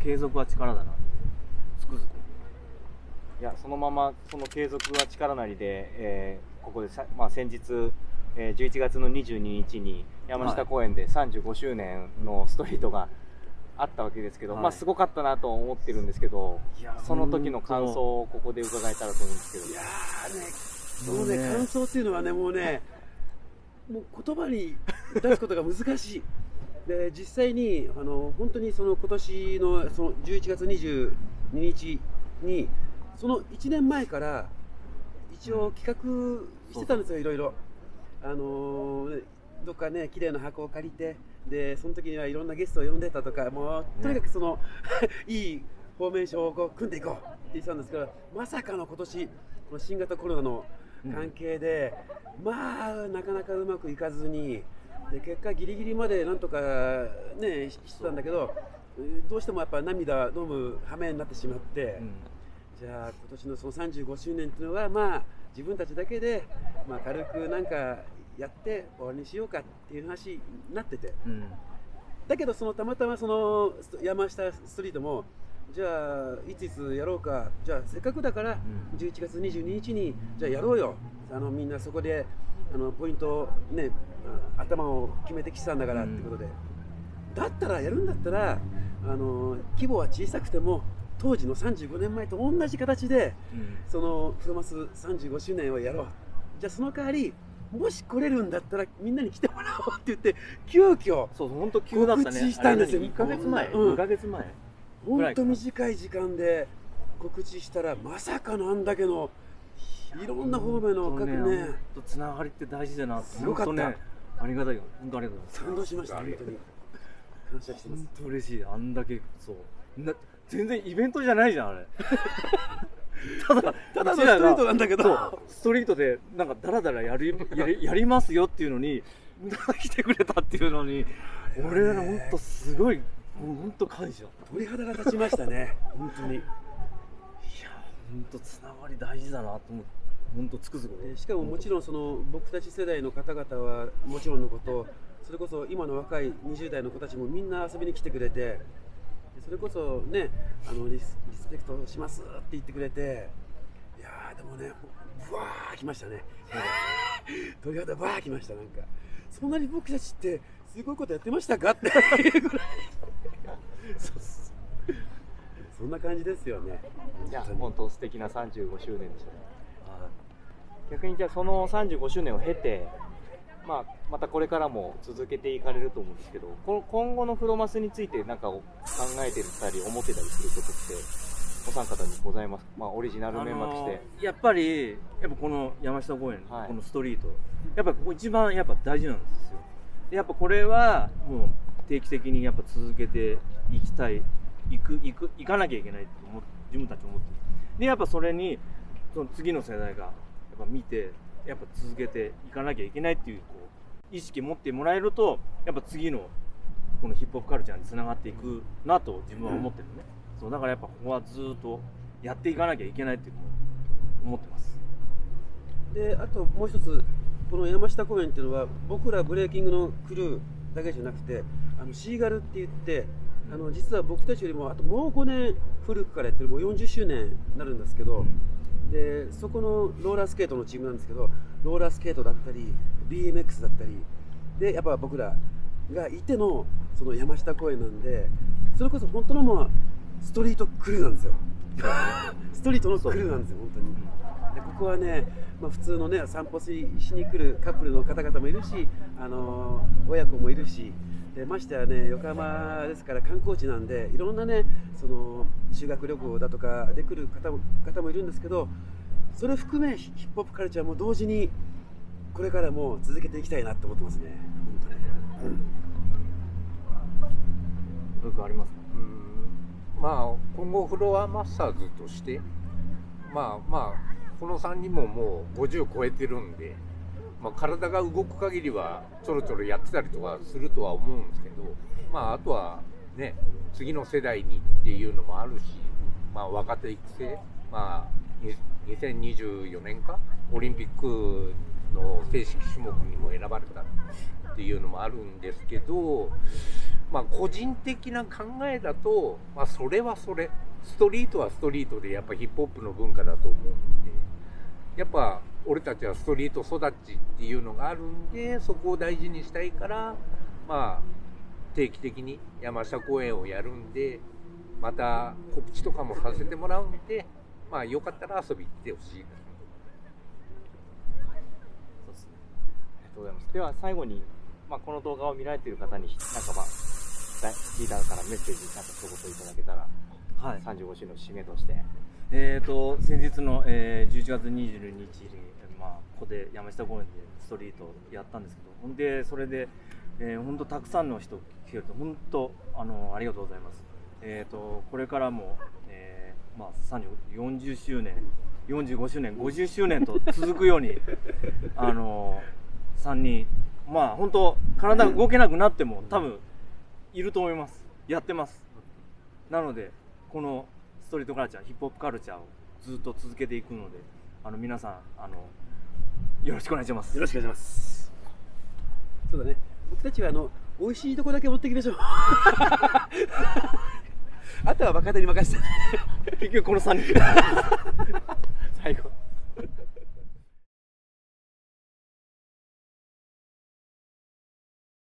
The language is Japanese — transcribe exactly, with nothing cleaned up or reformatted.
継続は力だな、つくづく。 いや、そのままその継続は力なりで、えー、ここでさ、まあ、先日、えー、じゅういちがつのにじゅうににちに山下公園でさんじゅうごしゅうねんのストリートがあったわけですけど、はい、まあすごかったなと思ってるんですけど、その時の感想をここで伺えたらと思うんですけど。 いやーね、もうね、感想っていうのはね、もうね、もう言葉に出すことが難しい。で、実際にあの本当にその今年のそのじゅういちがつにじゅうににちにそのいちねんまえから一応企画してたんですよ、いろいろ。あのー、どっかね、綺麗な箱を借りて、でその時にはいろんなゲストを呼んでたとか、もうとにかくその、ね、いいフォーメーションをこう組んでいこうって言ってたんですけど、まさかの今年この新型コロナの関係で、うん、まあなかなかうまくいかずに、で結果ギリギリまでなんとかねしてたんだけど、どうしてもやっぱ涙飲む羽目になってしまって、うん、じゃあ今年のそのさんじゅうごしゅうねんっていうのはまあ自分たちだけで、まあ、軽くなんかやって終わりにしようかっていう話になってて、うん、だけどそのたまたまその山下ストリートもじゃあいついつやろうか、じゃあせっかくだからじゅういちがつにじゅうににちにじゃあやろうよ、あのみんなそこであのポイントをね頭を決めてきてたんだからってことで、うん、だったらやるんだったらあの規模は小さくても当時のさんじゅうごねんまえと同じ形で、うん、そのフロマスさんじゅうごしゅうねんをやろう、じゃあその代わりもし来れるんだったらみんなに来てもらおうって言って急遽そう本当急だったね、 告知したんですよ。 いっかげつまえ、うん、にかげつまえ本当短い時間で告知したら、まさかのあんだけのいろんな方面の各ね、 つながりって大事だなって、 すごかった、ね、 ありがたいよ、本当ありがとうございます。 感動しました、本当に感謝してます。 本当嬉しい、あんだけそうな全然イベントじゃないじゃんあれただただのストリートなんだけど、 ストリートでなんかダラダラやりやりやりますよっていうのに来てくれたっていうのに、俺らの本当すごい、もう本当感謝、 鳥肌が立ちましたね本当に。いや本当つながり大事だなと思って、本当つくづく。 しかももちろんその僕たち世代の方々はもちろんのこと、それこそ今の若いにじゅうだいの子たちもみんな遊びに来てくれて、それこそね、あのリス、リスペクトしますって言ってくれて、いやーでもね、ブワー来ましたね鳥肌バー来ました。なんかそんなに僕たちってすごいことやってましたかっていうぐらいそうそんな感じですよね。 いや本当素敵なさんじゅうごしゅうねんでしたね。逆にじゃあそのさんじゅうごしゅうねんを経て、まあ、またこれからも続けていかれると思うんですけど、この今後のフロマスについて何か考えてたり思ってたりすることってお三方にございますか？まあ、オリジナルメンバーとして、 あのー、やっぱりやっぱこの山下公園、はい、このストリートやっぱここ一番やっぱ大事なんですよ。でやっぱこれはもう定期的にやっぱ続けていきたい、行く行く行かなきゃいけないと思って自分たち思ってる。でやっぱそれにその次の世代がやっぱ見てやっぱ続けていかなきゃいけないっていうこう意識持ってもらえると、やっぱ次のこのヒップホップカルチャーにつながっていくなと自分は思ってるね、うん、そうだからやっぱここはずっとやっていかなきゃいけないっていう思ってます。 であともう一つ、この山下公園っていうのは僕らブレイキングのクルーだけじゃなくて、あのシーガルって言って、あの実は僕たちよりもあともうごねん古くからやってる、もうよんじゅっしゅうねんになるんですけど、でそこのローラースケートのチームなんですけど、ローラースケートだったり ビーエムエックス だったりで、やっぱ僕らがいてのその山下公園なんで、それこそ本当のまあストリートクルーなんですよストリートのクルーなんですよ本当に。でここはね、まあ、普通のね散歩しに来るカップルの方々もいるし、あのー、親子もいるし、でましてやね横浜ですから観光地なんで、いろんなねその修学旅行だとかで来る方も方もいるんですけど、それ含めヒップホップカルチャーも同時にこれからも続けていきたいなと思ってますね本当に、 うん、よくありますか？ うん、まあ今後フロアマッサーズとしてまあまあこのさんにんももうごじゅう超えてるんで、まあ、体が動く限りはちょろちょろやってたりとかするとは思うんですけど、まああとはね次の世代にっていうのもあるし、まあ若手育成、まあにせんにじゅうよねんかオリンピックの正式種目にも選ばれたっていうのもあるんですけど、 まあ個人的な考えだと、まあ、それはそれストリートはストリートでやっぱヒップホップの文化だと思うんで、やっぱ俺たちはストリート育ちっていうのがあるんで、そこを大事にしたいから、まあ定期的に山下公演をやるんで、また告知とかもさせてもらうんで、まあよかったら遊びに来てほしいです。 そうですね。ありがとうございます。では最後に、まあ、この動画を見られている方に、なんかまあリーダーからメッセージなんか一言いただけたら、はい、さんじゅうご週の節目として。 えーと先日の、えー、じゅういちがつにじゅうにちに、まあ、ここで山下公園でストリートやったんですけど、ほんでそれで、えー、本当たくさんの人聞けると本当あのありがとうございます。えーとこれからも、えーまあ、さんじゅう、よんじゅっしゅうねん、よんじゅうごしゅうねん、ごじゅっしゅうねんと続くようにあのさんにん、まあ本当体動けなくなっても多分いると思います。やってます。なのでこのストリートカルチャー、ヒップホップカルチャーをずっと続けていくので、あの皆さんあのよろしくお願いします。 よろしくお願いします。そうだね。僕たちはあの美味しいとこだけ持っていきましょう。あとは若手に任せて。 結局このさんにん。